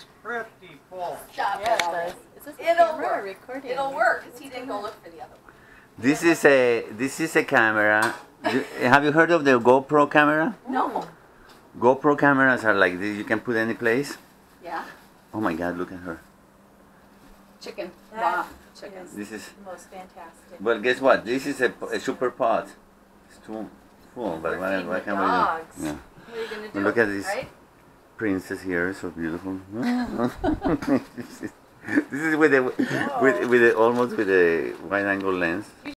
looks pretty full. Stop Yeah, it it already. does. Is this a It'll camera or work. recording? It'll work because he didn't go look for the other one. This is a camera. Have you heard of the GoPro camera? No. GoPro cameras are like this. You can put any place. Yeah. Oh my God! Look at her. Chicken. That Raw chicken. This is. The most fantastic. Well, guess what? This is a super pot. It's too full, but what can we do? Dogs. Yeah. What are you gonna do? Well, look at this Right? princess here, so beautiful. This is with the almost with a wide angle lens.